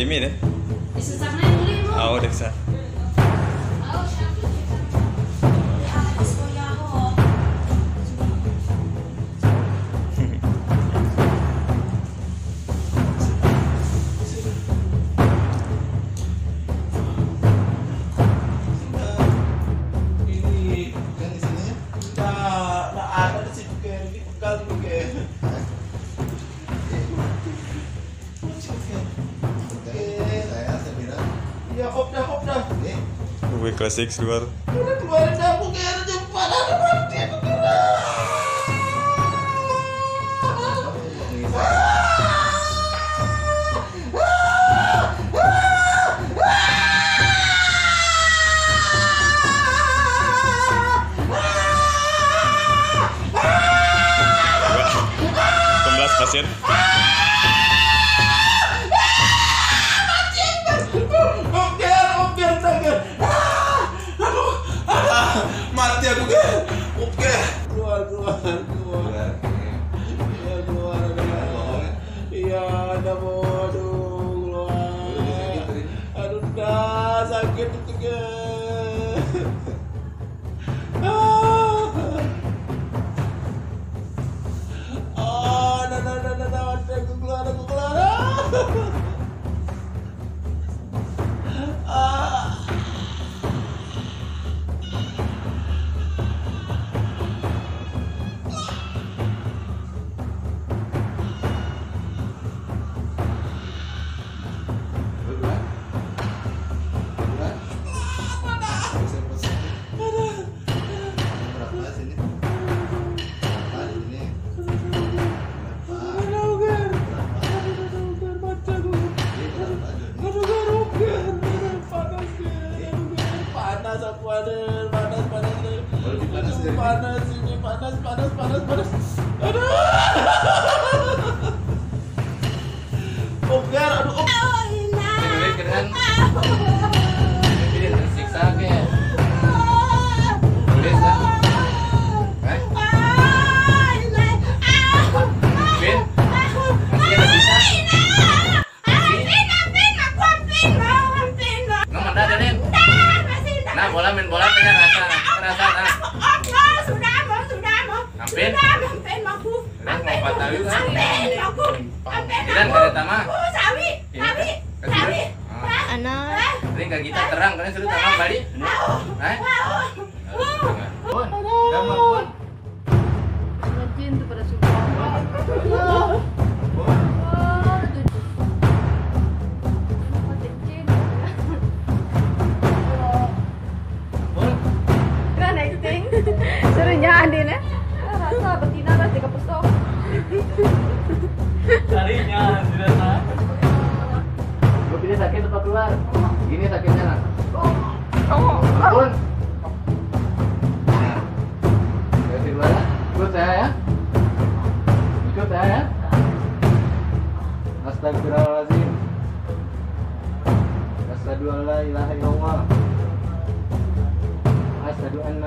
Demi deh. Isusahnya beli mo. Ako deksa. Ya kopda. Gue klasik keluar. Keluarin aku kayak jempat ada mati aku kira. Pasien. Mati aku kan. Oke. Keluar. Iya, ada mau keluar. Aduh, dah sakit itu kan. Aku keluar. Panas. Aduh. Ogar, aduh. Keren. Ini tersiksa ke. Tulis lah. Pin. Masih ada sisa. Ngomong dah Rin. Nah, main bola tanya rasa nah. Ampin aku. Mau patawi kan? Dan kada tama. Sawi. Anak. Ring ka kita terang kan sudah tama bali. Pun. Gambar pun. Rajin tuh pada suka. Kan acting. Serunya Andin ya. Rasa betina rasa dikepesok. Carinya sudah tak. Lu pilih sakit tempat keluar. Gini sakitnya nak. Pun. Dari luar. Ikut saya ya. Astagfirullahaladzim. Asyhadu an la ilaha illallah. Asyhadu anna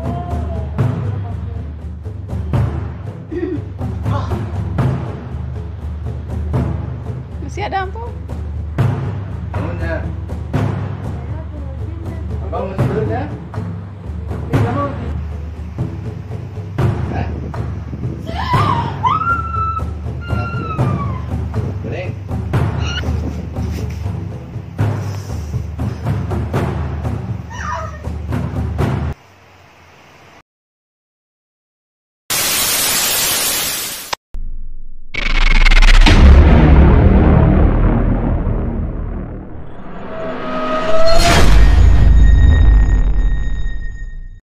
Masih ada ampun. Bangun ya. Abang masih belum ya?